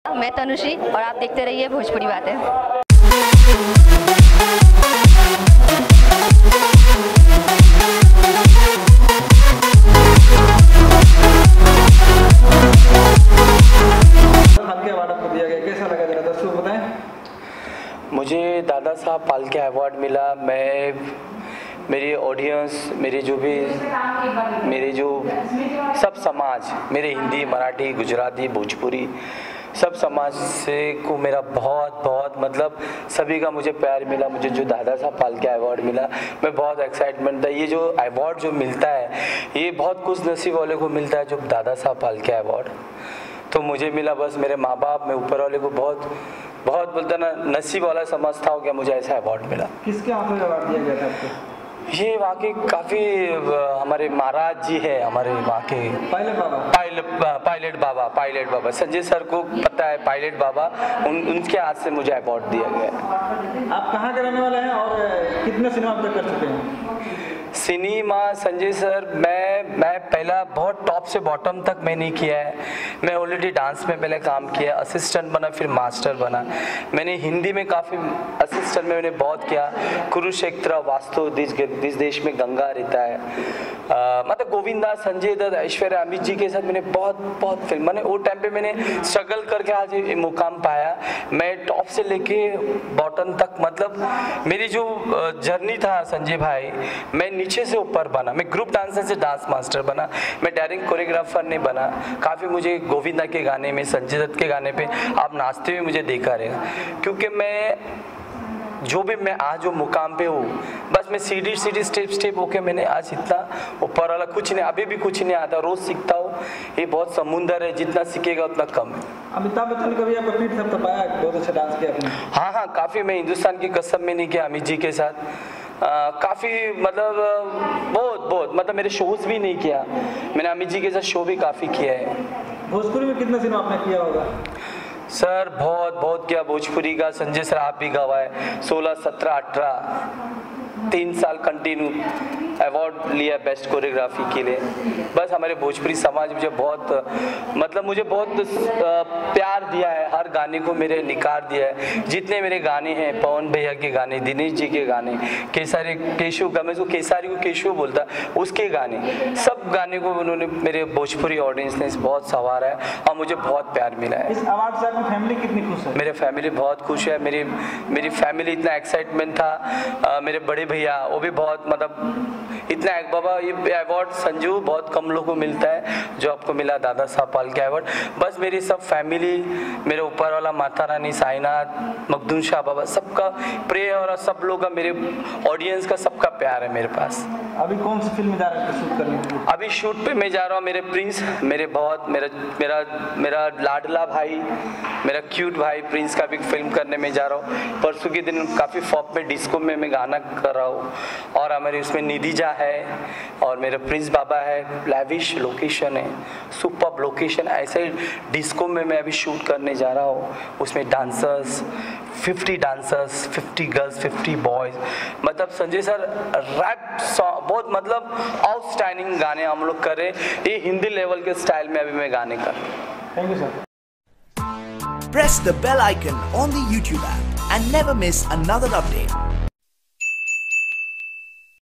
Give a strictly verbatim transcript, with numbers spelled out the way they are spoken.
मैं तनुश्री और आप देखते रहिए भोजपुरी बातें। मुझे दादा साहब फाल्के अवार्ड मिला। मैं मेरी ऑडियंस, मेरे जो भी मेरे जो सब समाज, मेरे हिंदी, मराठी, गुजराती, भोजपुरी सब समाज से को मेरा बहुत बहुत मतलब सभी का मुझे प्यार मिला। मुझे जो दादा साहब फाल्के अवार्ड मिला, मैं बहुत एक्साइटमेंट था। ये जो अवार्ड जो मिलता है, ये बहुत खुश नसीब वाले को मिलता है, जो दादा साहब फाल्के अवार्ड तो मुझे मिला। बस मेरे माँ बाप, मैं ऊपर वाले को बहुत बहुत बोलता ना नसीब वाला समझता हूँ कि मुझे ऐसा अवार्ड मिला। किसके हाथों में अवार्ड दिया गया था आपको? ये वाकई काफ़ी हमारे महाराज जी है, हमारे वहाँ के pilot Baba pilot pilot Baba pilot Baba Sanjay sir को पता है, पायलट बाबा, उन उनके हाथ से मुझे अवार्ड दिया गया। आप कहाँ के रहने वाले हैं और कितने सिनेमा अब तक कर चुके हैं? सिनेमा संजय सर, मैं मैं पहला बहुत टॉप से बॉटम तक मैं नहीं किया है। मैं ऑलरेडी डांस में पहले काम किया, असिस्टेंट बना, फिर मास्टर बना। मैंने हिंदी में काफ़ी असिस्टेंट में मैंने बहुत किया। कुरुक्षेत्र, वास्तु, दिस दिस देश में गंगा रहता है, आ, मतलब गोविंदा, संजय दत्त, ऐश्वर्या, अमित जी के साथ मैंने बहुत बहुत फिल्म, मैंने वो टाइम पे मैंने स्ट्रगल करके आज ये मुकाम पाया। मैं टॉप से लेके बॉटम तक, मतलब मेरी जो जर्नी था संजय भाई, मैं नीचे से ऊपर बना। मैं ग्रुप डांसर से डांस मास्टर बना, मैं डायरेक्ट कोरियोग्राफर नहीं बना। काफ़ी मुझे गोविंदा के गाने में, संजय दत्त के गाने पे आप नाचते हुए मुझे देखा रहेगा, क्योंकि मैं जो भी मैं आज जो मुकाम पे हूँ, बस मैं सीढ़ी सीढ़ी स्टेप स्टेप होके मैंने आज इतना ऊपर वाला कुछ नहीं, अभी भी कुछ नहीं आता, रोज़ सीखता हूँ। ये बहुत समुंदर है, जितना सीखेगा उतना कम है। अमिताभ बच्चन कभी आपको पीठ थपथपाया? बहुत अच्छा डांस किया आपने। हाँ हाँ काफ़ी। मैं हिंदुस्तान की कसम में नहीं किया अमित जी के साथ, काफ़ी मतलब बहुत बहुत मतलब मेरे शोज़ भी नहीं किया मैंने, अमित जी के साथ शो भी काफ़ी किया है। भोजपुरी में कितना सिनेमा आपने किया होगा? सर बहुत बहुत किया भोजपुरी का। संजय सर आप भी गवाए, सोलह सत्रह अठारह तीन साल कंटिन्यू अवार्ड लिया बेस्ट कोरियोग्राफी के लिए। बस हमारे भोजपुरी समाज मुझे बहुत मतलब मुझे बहुत प्यार दिया है, हर गाने को मेरे निकार दिया है। जितने मेरे गाने हैं, पवन भैया के गाने, दिनेश जी के गाने, केसारी केशव का, मैं उसको केसारी को केशव बोलता, उसके गाने, सब गाने को उन्होंने मेरे भोजपुरी ऑडियंस ने बहुत सवारा है और मुझे बहुत प्यार मिला है। इस अवार्ड से आपकी फैमिली कितनी खुश है? मेरे फैमिली बहुत खुश है। मेरी मेरी फैमिली इतना एक्साइटमेंट था। आ, मेरे बड़े भैया वो भी बहुत मतलब इतना एक बाबा, ये अवार्ड संजू बहुत कम लोगों को मिलता है जो आपको मिला, दादा साहब फाल्के अवार्ड। बस मेरी सब फैमिली, मेरे ऊपर वाला माता रानी, साईनाथ, मखदूम शाह बाबा, सबका प्रेय और सब लोग का, मेरे ऑडियंस का सबका प्यार है मेरे पास। अभी कौन सी फिल्म जा रही है शूट करने के लिए? अभी शूट पे मैं जा रहा हूँ। मेरे प्रिंस, मेरे बहुत मेरा मेरा मेरा लाडला भाई, मेरा क्यूट भाई प्रिंस का भी फिल्म करने में जा रहा हूँ। परसों के दिन काफ़ी फॉप में डिस्को में मैं गाना कर रहा हूँ और हमारे उसमें निधिजा है और मेरा प्रिंस बाबा है। लैविश लोकेशन है, सुपर लोकेशन। ऐसे डिस्को में मैं अभी शूट करने जा रहा हूँ। उसमें dancers, fifty dancers, fifty girls, fifty boys, मतलब संजय सर रैप सॉन्ग बहुत मतलब आउटस्टैंडिंग गाने हम लोग कर रहे हैं। ये हिंदी लेवल के स्टाइल में अभी मैं गाने कर रहा हूँ। Thank you sir. Press the bell icon on the YouTube app and never miss another update.